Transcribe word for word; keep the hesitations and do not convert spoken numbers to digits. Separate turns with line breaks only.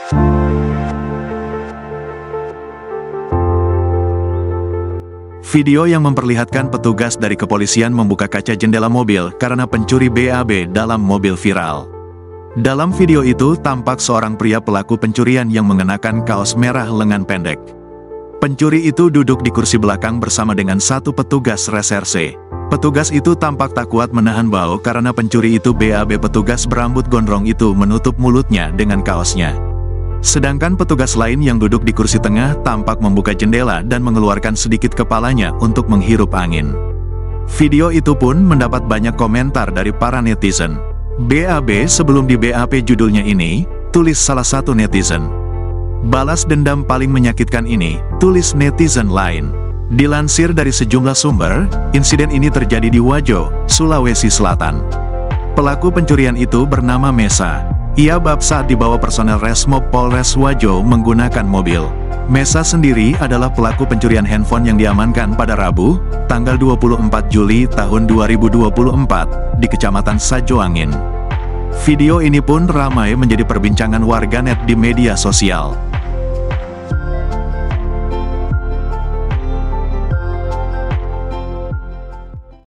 Video yang memperlihatkan petugas dari kepolisian membuka kaca jendela mobil karena pencuri B A B dalam mobil viral. Dalam video itu tampak seorang pria pelaku pencurian yang mengenakan kaos merah lengan pendek. Pencuri itu duduk di kursi belakang bersama dengan satu petugas reserse. Petugas itu tampak tak kuat menahan bau karena pencuri itu B A B. Petugas berambut gondrong itu menutup mulutnya dengan kaosnya. Sedangkan petugas lain yang duduk di kursi tengah tampak membuka jendela dan mengeluarkan sedikit kepalanya untuk menghirup angin. Video itu pun mendapat banyak komentar dari para netizen. B A B sebelum di B A P judulnya ini, tulis salah satu netizen. Balas dendam paling menyakitkan ini, tulis netizen lain. Dilansir dari sejumlah sumber, insiden ini terjadi di Wajo, Sulawesi Selatan. Pelaku pencurian itu bernama Mesa. Ia bab saat dibawa personel Resmob Polres Wajo menggunakan mobil. Mesa sendiri adalah pelaku pencurian handphone yang diamankan pada Rabu, tanggal dua puluh empat Juli tahun dua ribu dua puluh empat, di Kecamatan Sajoangin. Video ini pun ramai menjadi perbincangan warganet di media sosial.